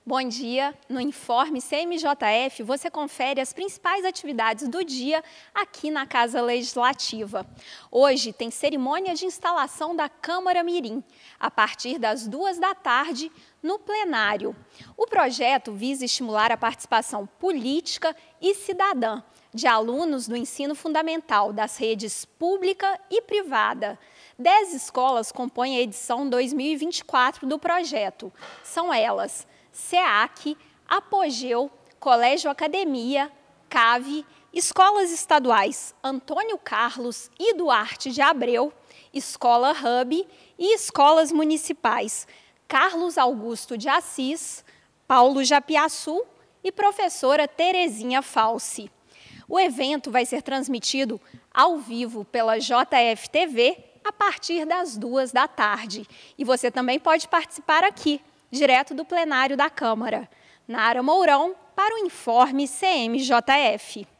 Bom dia! No Informe CMJF, você confere as principais atividades do dia aqui na Casa Legislativa. Hoje tem cerimônia de instalação da Câmara Mirim, a partir das 2 da tarde, no plenário. O projeto visa estimular a participação política e cidadã de alunos do ensino fundamental das redes pública e privada. 10 escolas compõem a edição 2024 do projeto. São elas: SEAC, Apogeu, Colégio Academia, CAVE, Escolas Estaduais Antônio Carlos e Duarte de Abreu, Escola Hub e Escolas Municipais Carlos Augusto de Assis, Paulo Japiaçu e Professora Terezinha Falsi. O evento vai ser transmitido ao vivo pela JF-TV a partir das 2 da tarde. E você também pode participar aqui, direto do plenário da Câmara. Nara Mourão, para o Informe CMJF.